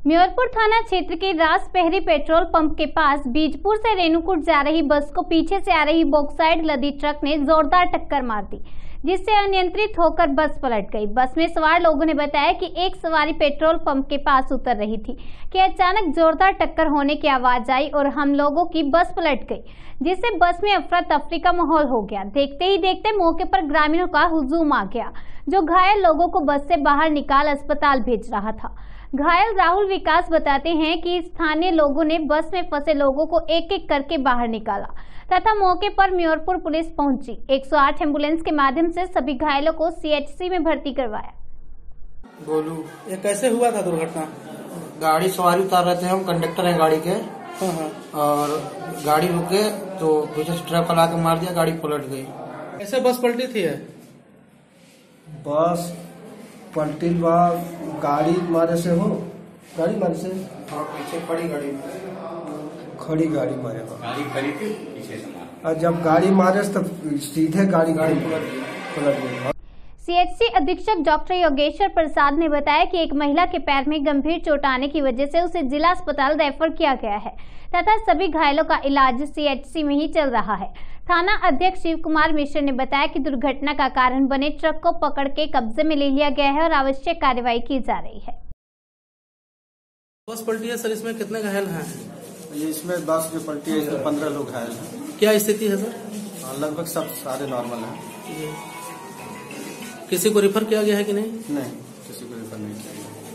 म्योरपुर थाना क्षेत्र के रासपहरी पेट्रोल पंप के पास बीजपुर से रेणुकूट जा रही बस को पीछे से आ रही बॉक्साइड लदी ट्रक ने जोरदार टक्कर मार दी, जिससे अनियंत्रित होकर बस पलट गई। बस में सवार लोगों ने बताया कि एक सवारी पेट्रोल पंप के पास उतर रही थी कि अचानक जोरदार टक्कर होने की आवाज आई और हम लोगों की बस पलट गई, जिससे बस में अफरा तफरी का माहौल हो गया। देखते ही देखते मौके पर ग्रामीणों का हुजूम आ गया, जो घायल लोगों को बस से बाहर निकाल अस्पताल भेज रहा था। घायल राहुल विकास बताते हैं कि स्थानीय लोगों ने बस में फंसे लोगों को एक एक करके बाहर निकाला तथा मौके पर म्योरपुर पुलिस पहुंची। 108 एम्बुलेंस के माध्यम से सभी घायलों को सीएचसी में भर्ती करवाया। बोलू, ये कैसे हुआ था दुर्घटना? गाड़ी सवारी उतार रहे थे, हम कंडक्टर हैं गाड़ी के। और गाड़ी रुके तो पीछे से ट्रक वाला के मार दिया, गाड़ी पलट गई। कैसे बस पलटी थी? बस पलटी गाड़ी मारे से हो, गाड़ी मारे से और पीछे खड़ी गाड़ी मारे हो। गाड़ी खड़ी थी, पीछे से मारा। और जब गाड़ी मारे तब सीधे गाड़ी पलट गई। सीएचसी अधीक्षक डॉक्टर योगेश्वर प्रसाद ने बताया कि एक महिला के पैर में गंभीर चोट आने की वजह से उसे जिला अस्पताल रेफर किया गया है तथा सभी घायलों का इलाज सीएचसी में ही चल रहा है। थाना अध्यक्ष शिव कुमार मिश्र ने बताया कि दुर्घटना का कारण बने ट्रक को पकड़ के कब्जे में ले लिया गया है और आवश्यक कार्रवाई की जा रही है। बस पलटी है सर, इसमें कितने घायल हैं? इसमें बस जो पलटी है इसमें 15 लोग घायल हैं। क्या स्थिति है सर? लगभग सब सारे नॉर्मल हैं। किसी को रिफर किया गया है कि नहीं? नहीं, किसी को रिफर नहीं किया गया।